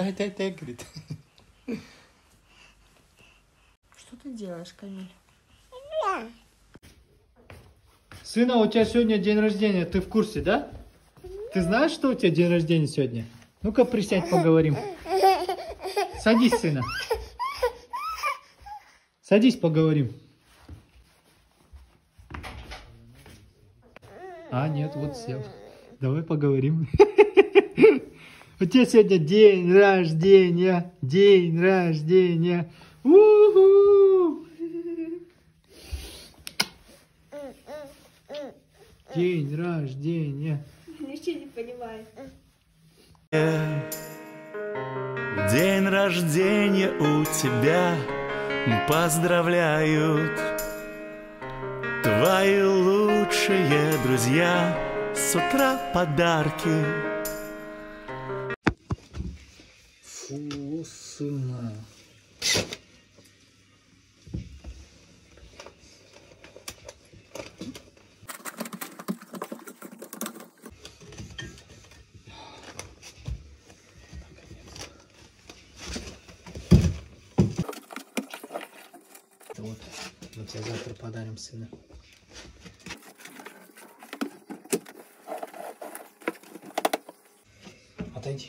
дай, говорит. Что ты делаешь, Камиль? Сына, у тебя сегодня день рождения, ты в курсе, да? Ты знаешь, что у тебя день рождения сегодня? Ну-ка, присядь, поговорим. Садись, сына. Садись, поговорим. А, нет, вот сел. Давай поговорим. У тебя сегодня день рождения. День рождения. У-ху! День рождения. Ничего не понимаю. День рождения у тебя поздравляют твои лучшие друзья. С утра подарки. Фу, сына. Вот, мы тебе завтра подарим, сына. Отойди.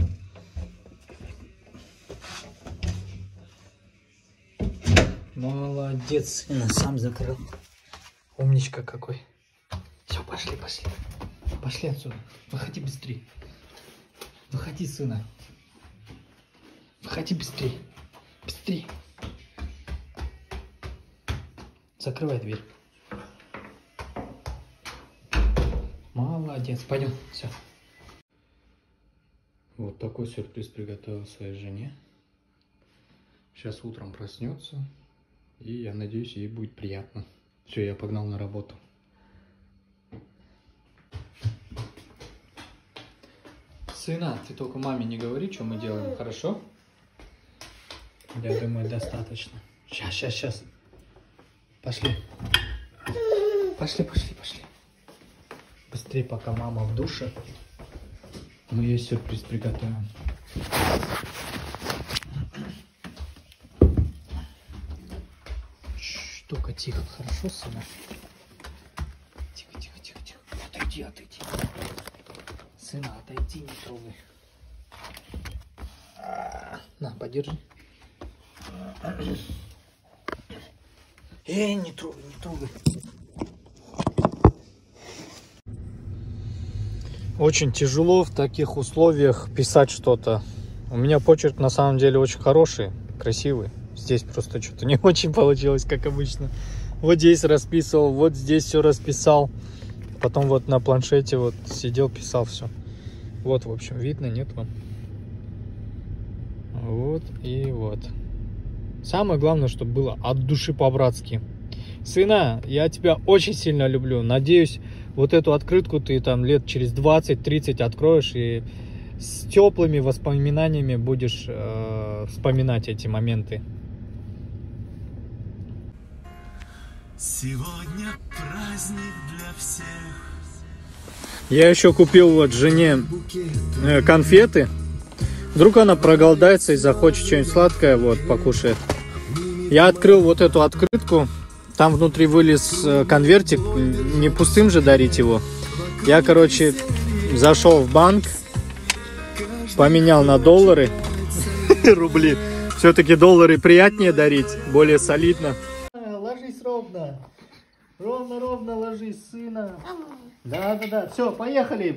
Молодец, сына, сам закрыл. Умничка какой. Все, пошли, пошли. Пошли отсюда. Выходи быстрее. Выходи, сына. Выходи быстрее. Быстрее. Закрывай дверь. Молодец. Пойдем. Все. Вот такой сюрприз приготовил своей жене. Сейчас утром проснется. И я надеюсь, ей будет приятно. Все, я погнал на работу. Сына, ты только маме не говори, что мы делаем, хорошо? Я думаю, достаточно. Сейчас. Пошли. Пошли. Быстрее, пока мама в душе. Мы ей сюрприз приготовим. Только тихо, хорошо, сына? Тихо. Отойди. Сына, отойди, не трогай. На, подержи. Не трогай. Очень тяжело в таких условиях писать что-то. У меня почерк на самом деле очень хороший, красивый. Здесь просто что-то не очень получилось, как обычно. Вот здесь расписывал, вот здесь все расписал. Потом вот на планшете вот сидел, писал все. Вот, в общем, видно, нет вам? Вот и вот. Самое главное, чтобы было от души по-братски. Сына, я тебя очень сильно люблю. Надеюсь, вот эту открытку ты там лет через 20-30 откроешь и с теплыми воспоминаниями будешь вспоминать эти моменты. Сегодня праздник для всех. Я еще купил вот жене конфеты. Вдруг она проголодается и захочет что-нибудь сладкое, вот, покушает. Я открыл вот эту открытку. Там внутри вылез конвертик. Не пустым же дарить его. Я, короче, зашел в банк. Поменял на доллары. Рубли. Все-таки доллары приятнее дарить. Более солидно. Ложись ровно. Ровно ложись, сына. Да. Все, поехали.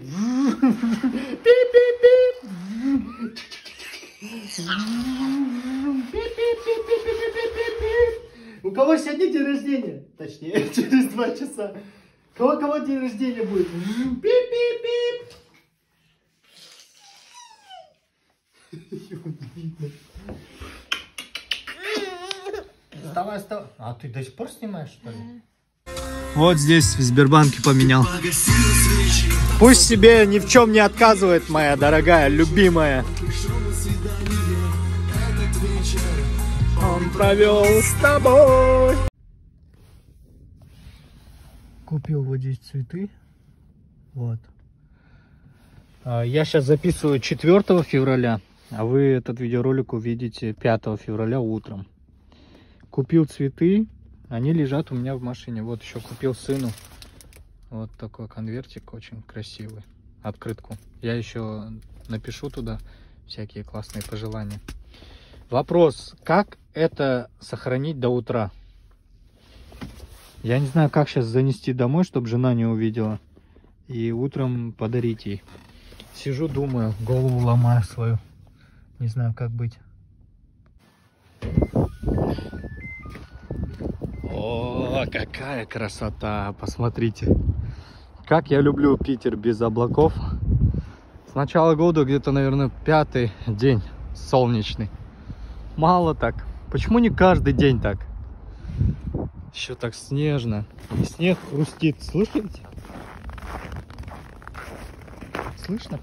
У кого сегодня день рождения? Точнее, через 2 часа. Кого день рождения будет? Вставай. А ты до сих пор снимаешь, что ли? Вот здесь в Сбербанке поменял. Пусть себе ни в чем не отказывает, моя дорогая, любимая. Он провел с тобой. Купил вот здесь цветы. Вот. Я сейчас записываю 4 февраля. А вы этот видеоролик увидите 5 февраля утром. Купил цветы, они лежат у меня в машине. Вот еще купил сыну вот такой конвертик, очень красивый, открытку. Я еще напишу туда всякие классные пожелания. Вопрос, как это сохранить до утра? Я не знаю, как сейчас занести домой, чтобы жена не увидела. И утром подарить ей. Сижу, думаю, голову ломаю свою. Не знаю, как быть. О, какая красота! Посмотрите. Как я люблю Питер без облаков. С начала года где-то, наверное, 5-й день солнечный. Мало так. Почему не каждый день так? Еще так снежно. И снег хрустит. Слышите? Слышно?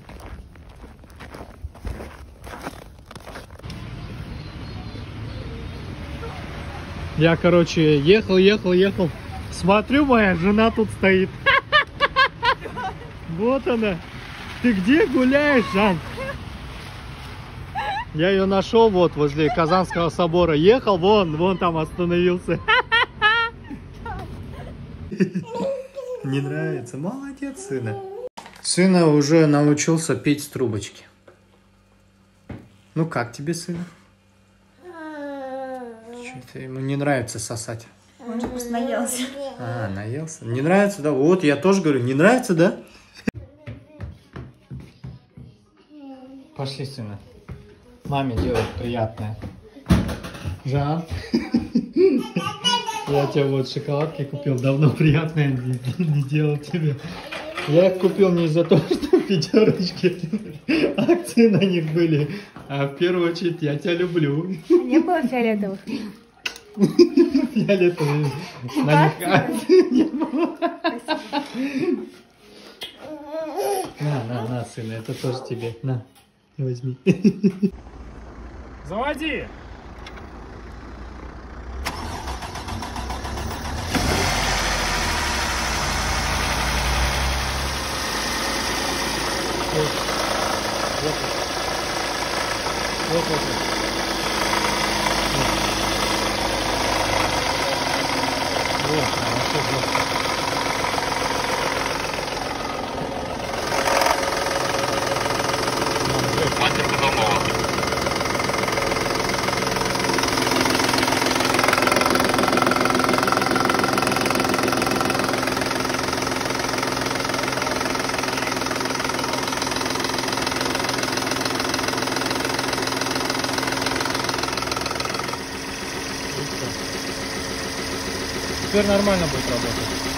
Я, короче, ехал. Смотрю, моя жена тут стоит. Вот она. Ты где гуляешь, Жан? Я ее нашел вот возле Казанского собора. Ехал, вон там остановился. Не нравится? Молодец, сына. Сына уже научился пить с трубочки. Ну как тебе, сына? Что-то ему не нравится сосать. Он же просто наелся. А, наелся. Не нравится, да? Вот, я тоже говорю, не нравится, да? Пошли, сына. Маме делать приятное. Жан, я тебе вот шоколадки купил. Давно приятное не делал тебе. Я их купил не из-за того, что в пятерочке акции на них были, а в первую очередь я тебя люблю. Не было фиолетовых. Фиолетовые. На них акции не было. На, сына, это тоже тебе. На, возьми. Заводи! Вот. Теперь нормально будет работать.